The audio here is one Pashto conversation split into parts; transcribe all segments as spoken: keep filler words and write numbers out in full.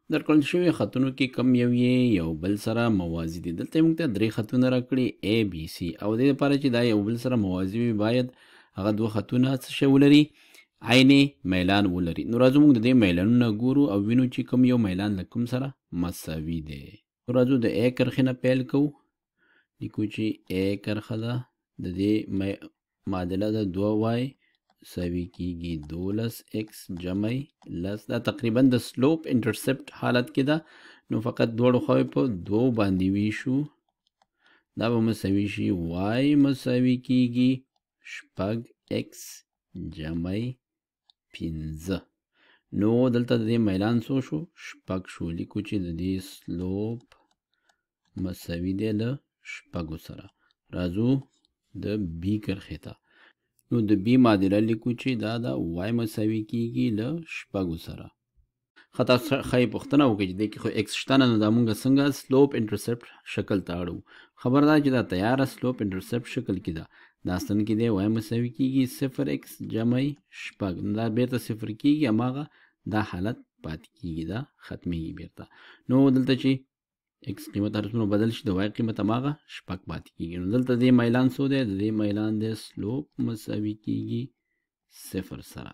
درکړل شوي خطونو کې کم یو یې یو بل سره موازي دي. دلته موږ ته درې خطونه راکړي A B C او د دې لپاره چې دا یو بل سره موازي وي باید هغه دوه خطونه څه شی ولري؟ عین میلان ولري. نو راځو موږ د دې میلانونه ګورو او وینو چې کوم یو میلان له کوم سره مساوي دی. نو راځو د A کرښې نه پیل کوو. لیکو چې A کرښه ده د دې معادله ده دوه وای مساوي کیږي دولس ایکس جمع لس. دا تقریبا د سلوپ انټرسپټ حالت کې ده، نو فقط دواړو خواوې په دوو باندې ویشو. دا به مساوي شي وای مساوي کیږي شپږ ایکس جمع پنځه. نو دلته د دې میلان څو شو؟ شپږ شو. لیکو چې د دې سلوپ مساوي دی له شپږو سره. راځو د بی کرښې ته. نو د بی معادله لیکو چې دا د وای مساوي کیږي له شپږو سره. خطا ښایي پوښتنه وکړي چې دې کې خو ایکس شته نه، نو دا مونږ څنګه سلوپ انټرسپټ شکل ته اړو. خبر ده چې دا تیاره سلوپ انټرسپټ شکل کې ده. دا اصل کې دی وای مساوي کیږي صفر ایکس جمع شپږ. نو دا بیرته صفر کیږي، هماغه دا حالت پاتې کیږي، دا ختمیږي بیرته. نو دلته چې ایکس قیمت هر څومره بدل شي د وای قیمت هماغه شپږ پاتې کیږي. نو دلته دې میلان څو دی؟ د دې میلان دی سلوپ مساوي کیږي صفر سره.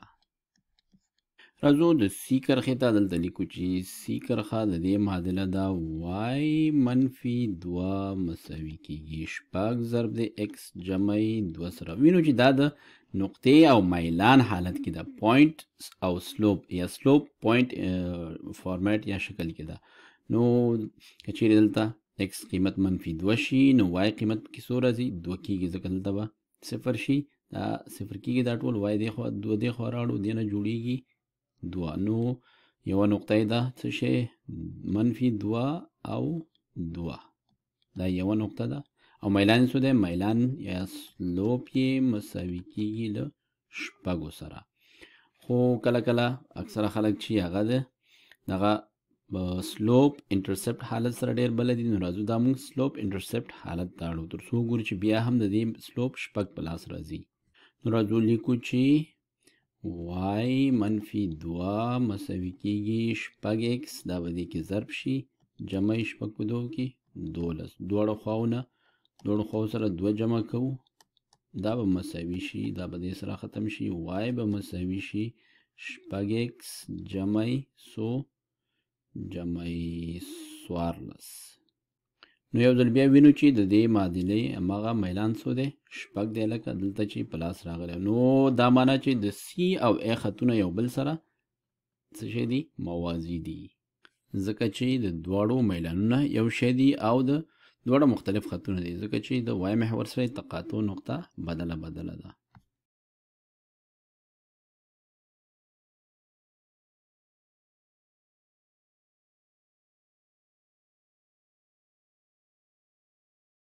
راځو د سی کرښې ته. دلته لیکو چې سی کرښه د دې معادله ده وای منفي دوه مساوي کیږي شپږ ضرب د ایکس جمع دوه سره. وینو چې دا د نقطې او میلان حالت کې ده، پوینټ او سلوپ یا سلوپ پوینټ فارمیټ یا شکل کې ده. نو که چیرې دلته ایکس قیمت منفي دوه شي نو وای قیمت پکې څو راځي؟ دوه کیږي، ځکه دلته به صفر شي، دا صفر کیږي. دا ټول وای دې خوا دوه دې خوا راوړو، دې نه جوړیږي دوه. نو یوه نقطه یې ده څه شی؟ منفي دوه او دوه، دا یوه نقطه ده. او میلان څو دی؟ میلان یا سلوپ یې مساوي کیږي له شپږو سره. خو کله کله اکثره خلک چې هغه ده دغه سلوپ انټرسپټ حالت سره ډېر بلد دي. نو راځو دا موږ سلوپ انټرسپټ حالت ته اړو تر څو وګورو چې بیا هم د دې سلوپ شپږ په لاس راځي. نو راځو لیکو چې وای منفي دوه مساوي کیږي شپږ ایکس، دا به دې کې ضرب شي جمع شپږ په دوه کې دولس. دواړو خواونه دواړو خواو سره دوه جمع کوو، دا به مساوي شي، دا به دې سره ختم شي، وای به مساوي شي شپږ ایکس جمع څو؟ جمع څوارلس. نو یو ځل بیا وینو چې د دې معادلې هماغه میلان څو دی؟ شپږ دی، لکه دلته چې په لاس راغلی. نو دا معنا چې د سی او ای خطونه یو بل سره څه شی دي؟ موازي دي، ځکه چې د دواړو میلانونه یو شی دي او د دواړه مختلف خطونه دي، ځکه چې د وای محور سره تقاطع نقطه بدله بدله ده.